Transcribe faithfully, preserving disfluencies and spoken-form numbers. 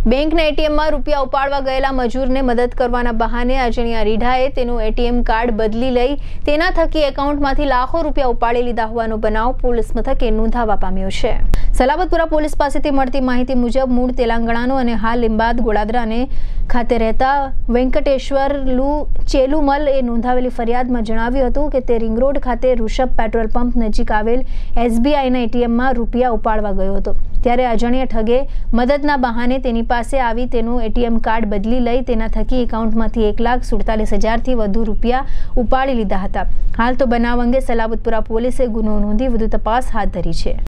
બેંકના એટીએમમાં રૂપિયા ઉપાડવા ગયેલા મજૂરને મદદ કરવાના બહાને અજાણ્યા રીઢાએ તેનું એટીએમ કાર્ડ બદલી લઈ તેના થકી એકાઉન્ટમાંથી લાખો રૂપિયા ઉપાડી લીધા હોવાનો બનાવ પોલીસ મથકે નોંધાવા પામ્યો છે। સલાબતપુરા પોલીસ પાસેથી મળતી માહિતી મુજબ મૂળ તેલંગાણાનો અને હાલ લીંબાદ ગોળાદરાને ખાતે રહેતા વેંકટેશ્વર લુ ચેલુમલ એ નોંધાવેલી ફરિયાદમાં જણાવ્યું હતું કે તે રિંગ રોડ ખાતે ઋષભ પેટ્રોલ પંપ નજીક આવેલ એસબીઆઈના એટીએમમાં રૂપિયા ઉપાડવા ગયો હતો, ત્યારે અજાણ્યા ઠગે મદદના બહાને તેની પાસે આવી તેનું એટીએમ કાર્ડ બદલી લઈ તેના થકી એકાઉન્ટમાંથી એક લાખ સુડતાલીસ હજારથી વધુ રૂપિયા ઉપાડી લીધા હતા। હાલ તો બનાવ અંગે સલાબતપુરા પોલીસે ગુનો નોંધી વધુ તપાસ હાથ ધરી છે।